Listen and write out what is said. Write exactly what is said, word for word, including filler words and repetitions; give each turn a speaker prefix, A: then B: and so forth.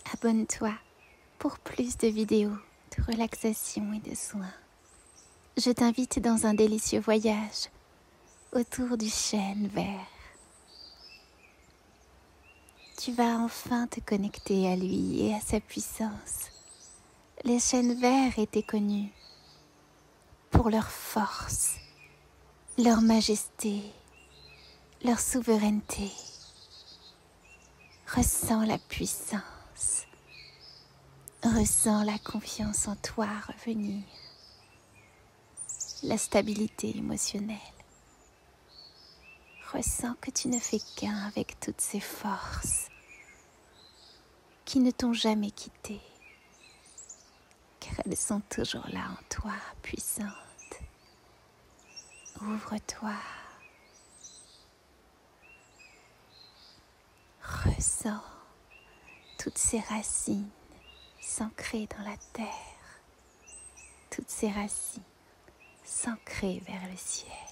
A: Abonne-toi pour plus de vidéos de relaxation et de soins. Je t'invite dans un délicieux voyage autour du chêne vert. Tu vas enfin te connecter à lui et à sa puissance. Les chênes verts étaient connus pour leur force, leur majesté, leur souveraineté. Ressens la puissance. Ressens la confiance en toi revenir. La stabilité émotionnelle. Ressens que tu ne fais qu'un avec toutes ces forces qui ne t'ont jamais quitté, car elles sont toujours là en toi, puissantes. Ouvre-toi. Ressens toutes ces racines s'ancrer dans la terre, toutes ces racines s'ancrer vers le ciel.